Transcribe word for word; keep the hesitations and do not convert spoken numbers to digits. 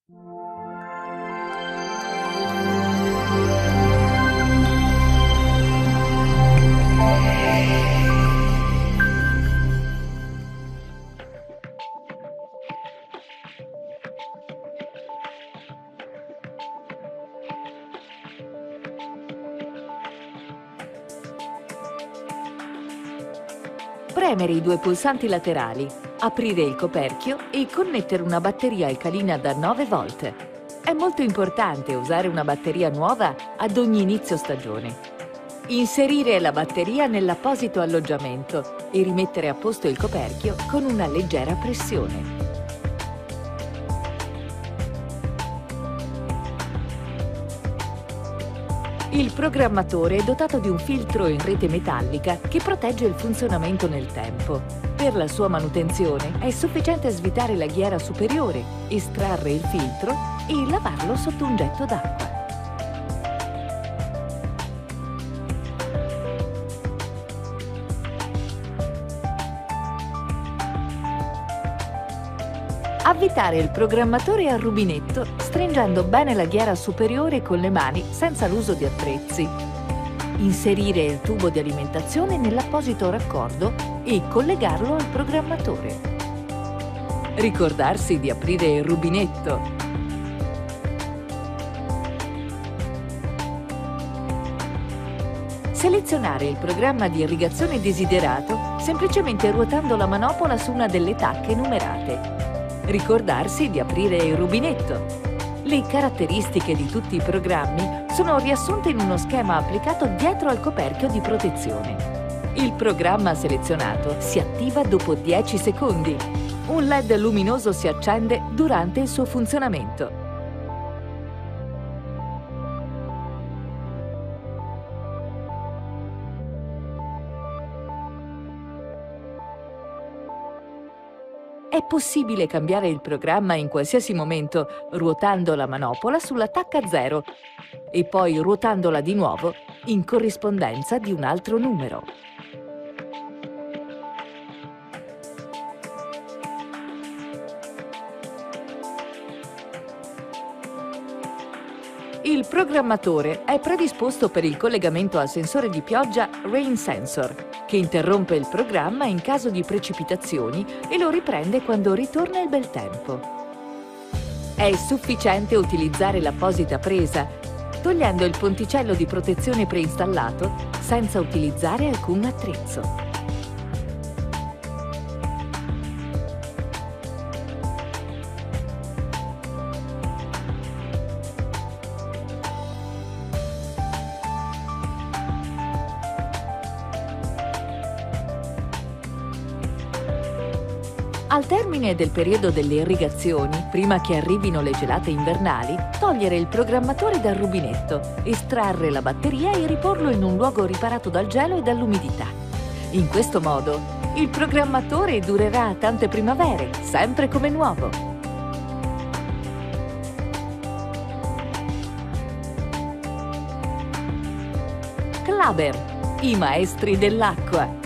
Premere i due pulsanti laterali, aprire il coperchio e connettere una batteria alcalina da nove volt. È molto importante usare una batteria nuova ad ogni inizio stagione. Inserire la batteria nell'apposito alloggiamento e rimettere a posto il coperchio con una leggera pressione. Il programmatore è dotato di un filtro in rete metallica che protegge il funzionamento nel tempo. Per la sua manutenzione è sufficiente svitare la ghiera superiore, estrarre il filtro e lavarlo sotto un getto d'acqua. Avvitare il programmatore al rubinetto stringendo bene la ghiera superiore con le mani senza l'uso di attrezzi. Inserire il tubo di alimentazione nell'apposito raccordo e collegarlo al programmatore. Ricordarsi di aprire il rubinetto. Selezionare il programma di irrigazione desiderato semplicemente ruotando la manopola su una delle tacche numerate. Ricordarsi di aprire il rubinetto. Le caratteristiche di tutti i programmi sono riassunte in uno schema applicato dietro al coperchio di protezione. Il programma selezionato si attiva dopo dieci secondi. Un L E D luminoso si accende durante il suo funzionamento. È possibile cambiare il programma in qualsiasi momento ruotando la manopola sulla tacca zero e poi ruotandola di nuovo in corrispondenza di un altro numero. Il programmatore è predisposto per il collegamento al sensore di pioggia Rain Sensor, che interrompe il programma in caso di precipitazioni e lo riprende quando ritorna il bel tempo. È sufficiente utilizzare l'apposita presa, togliendo il ponticello di protezione preinstallato senza utilizzare alcun attrezzo. Al termine del periodo delle irrigazioni, prima che arrivino le gelate invernali, togliere il programmatore dal rubinetto, estrarre la batteria e riporlo in un luogo riparato dal gelo e dall'umidità. In questo modo, il programmatore durerà tante primavere, sempre come nuovo. Klaber, i maestri dell'acqua.